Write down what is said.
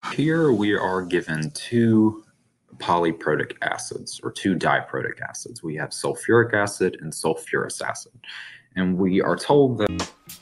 Here we are given two polyprotic acids or two diprotic acids. We have sulfuric acid and sulfurous acid. And we are told that